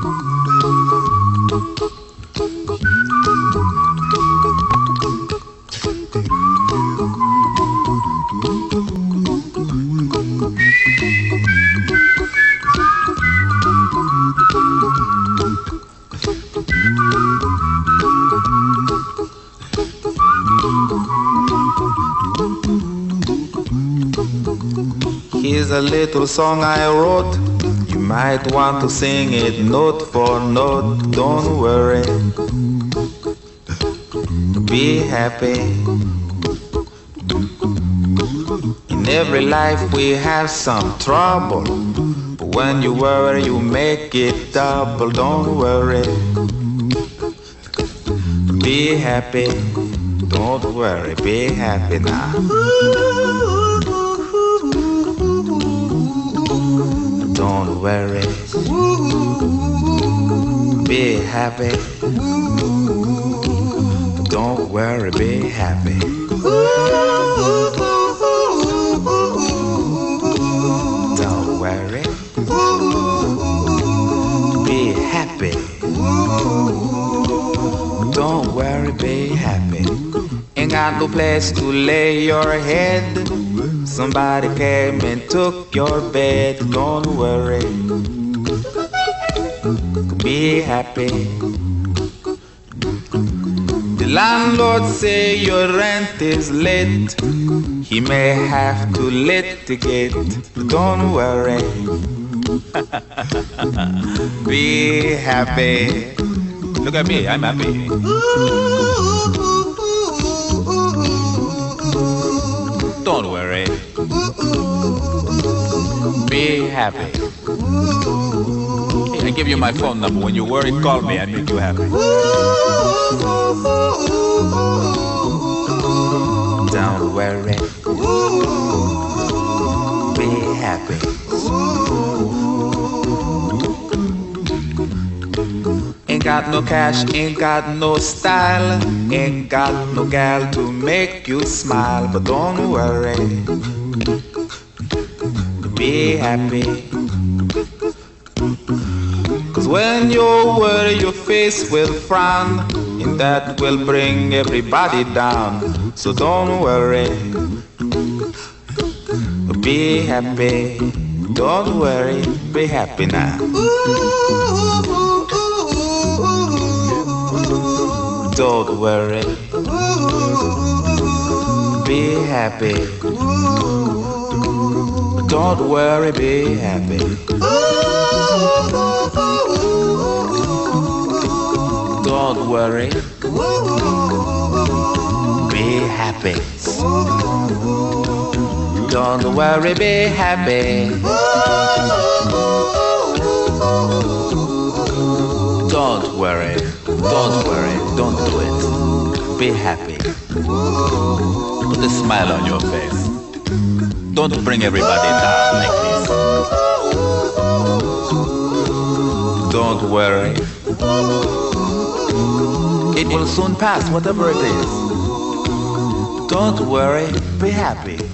Here's a little song I wrote. You might want to sing it note for note. Don't worry, be happy. In every life we have some trouble, but when you worry you make it double. Don't worry, be happy. Don't worry, be happy now. Don't worry, be happy. Don't worry, be happy. Don't worry, be happy. Don't worry, be happy. Ain't got no place to lay your head. Somebody came and took your bed. Don't worry, be happy. The landlord say your rent is late. He may have to litigate. Don't worry, be happy. Look at me, I'm happy. Don't worry, be happy. Hey, I give you my phone number. When you're worried, call me. I make you happy. Don't worry, be happy. Ain't got no cash, ain't got no style, ain't got no gal to make you smile. But don't worry, be happy. Cause when you worry your face will frown, and that will bring everybody down. So don't worry, be happy. Don't worry, be happy now. Don't worry, be happy. Don't worry, be happy. Don't worry, be happy. Don't worry, be happy. Don't worry, don't do it. Be happy. Put a smile on your face. Don't bring everybody down like this. Don't worry, it will soon pass, whatever it is. Don't worry, be happy.